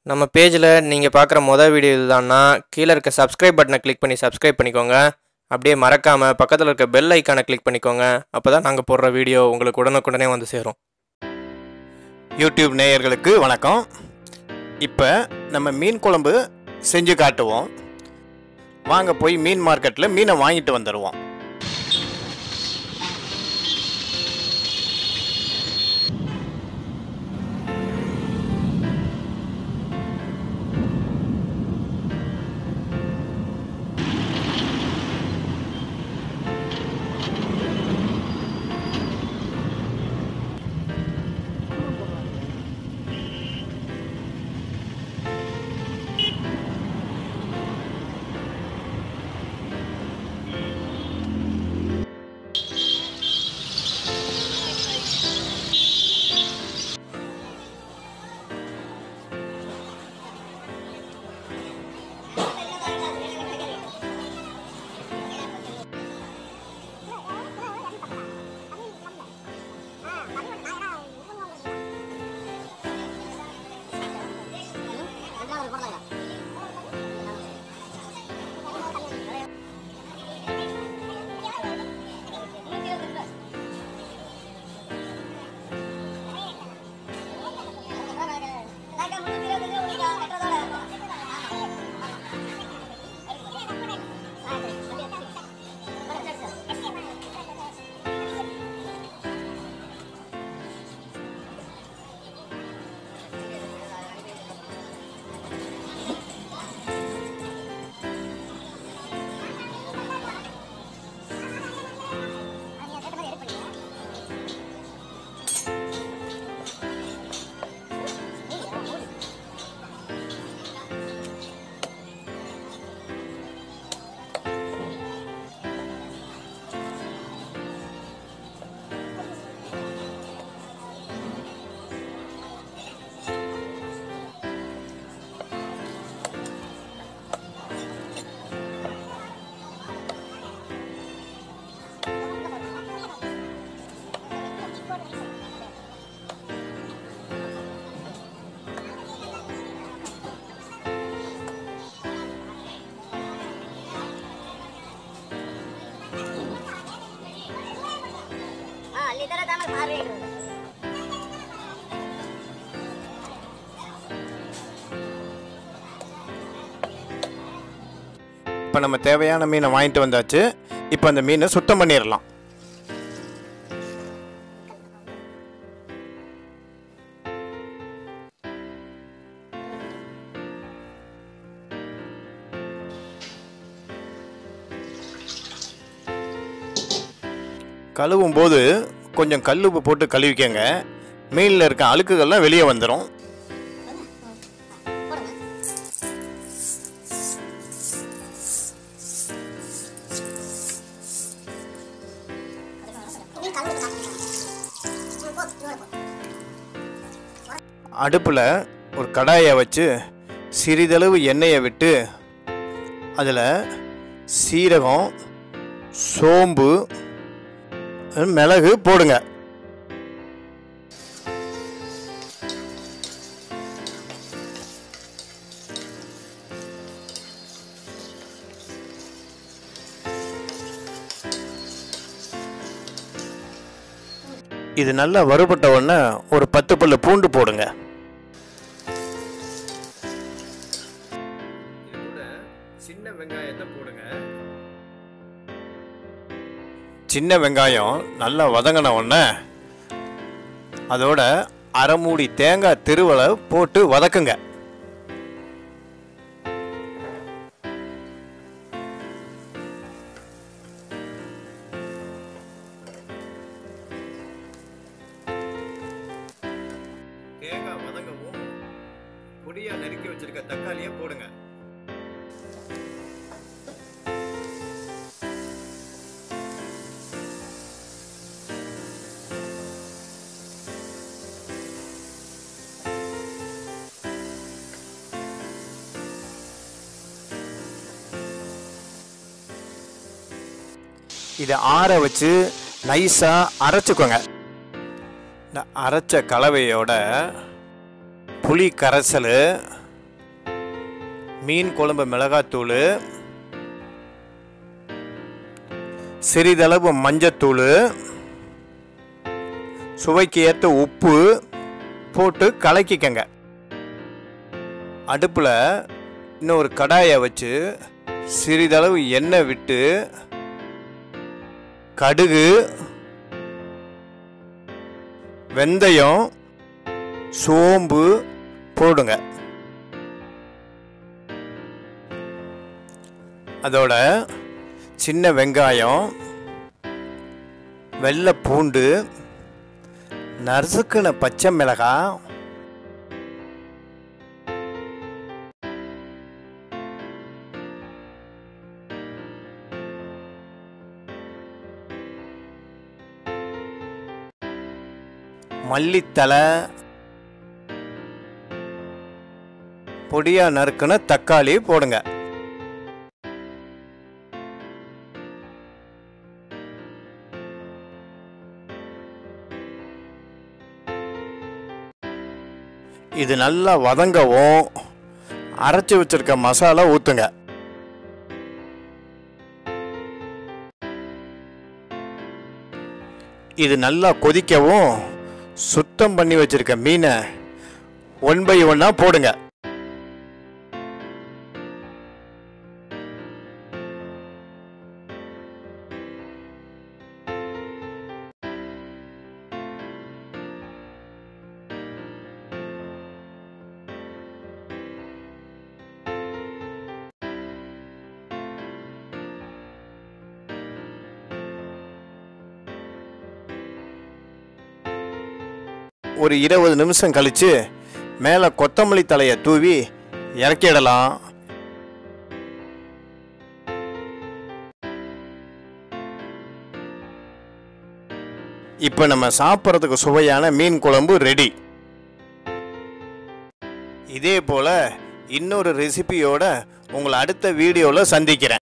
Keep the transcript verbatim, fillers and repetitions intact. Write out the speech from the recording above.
நம்ம பேஜில் நீங்கள் பார்க்குற மொதல் வீடியோ இதுதான்னா கீழே இருக்க சப்ஸ்கிரைப் பட்டனை கிளிக் பண்ணி சப்ஸ்கிரைப் பண்ணிக்கோங்க. அப்படியே மறக்காமல் பக்கத்தில் இருக்க பெல் ஐக்கானை கிளிக் பண்ணிக்கோங்க. அப்போ தான் நாங்கள் போடுற வீடியோ உங்களுக்கு உடனுக்குடனே வந்து சேரும். யூடியூப் நேயர்களுக்கு வணக்கம். இப்போ நம்ம மீன் குழம்பு செஞ்சு காட்டுவோம். வாங்க போய் மீன் மார்க்கெட்டில் மீனை வாங்கிட்டு வந்துடுவோம். இப்போ நம்ம தேவையான மீனை வாங்கிட்டு வந்தாச்சு. இப்போ அந்த மீனை சுத்தம் பண்ணிடலாம். கழுவும் போது கொஞ்சம் கல்லுப்பு போட்டு கழுவிக்கங்க. மீனில் இருக்க அழுக்குகள்லாம் வெளியே வந்துடும். அடுப்பில் ஒரு கடாயை வச்சு சிறிதளவு எண்ணெயை விட்டு அதில் சீரகம், சோம்பு, மிளகு போடுங்க. இது நல்லா வறுபட்ட உடனே ஒரு பத்து பல்லு பூண்டு போடுங்க. சின்ன வெங்காயத்தை போடுங்க. சின்ன வெங்காயம் நல்லா வதங்கின உடனே அதோட அரை மூடி தேங்காய் திருவலை போட்டு வதக்குங்க. தேங்காய் வதங்கவும் பொடியா நறுக்கி வச்சிருக்க தக்காளியை போடுங்க. இதை ஆற வச்சு நைஸாக அரைச்சிக்கோங்க. இந்த அரைச்ச கலவையோட புளி கரைசல், மீன் குழம்பு மிளகாத்தூள், சிறிதளவு மஞ்சத்தூள், சுவைக்கு ஏற்ற உப்பு போட்டு கலக்கிக்கங்க. அடுப்பில் இன்னொரு கடாயை வச்சு சிறிதளவு எண்ணெய் விட்டு கடுகு, வெந்தயம், சோம்பு போடுங்க. அதோட சின்ன வெங்காயம், வெள்ளை பூண்டு, நறுக்குன பச்சை மிளகாய், மல்லித்தலை, பொடியா நறுக்குன தக்காளி போடுங்க. இது நல்லா வதங்கவும் அரைச்சி வச்சிருக்க மசாலா ஊத்துங்க. இது நல்லா கொதிக்கவும் சுத்தம் பண்ணி வச்சிருக்க மீனை ஒன் பை ஒன்னா போடுங்க. ஒரு இருபது நிமிஷம் கழிச்சு மேலே கொத்தமல்லி தலையை தூவி இறக்கிடலாம். இப்போ நம்ம சாப்பிட்றதுக்கு சுவையான மீன் குழம்பு ரெடி. இதே போல இன்னொரு ரெசிபியோட உங்களை அடுத்த வீடியோவில் சந்திக்கிறேன்.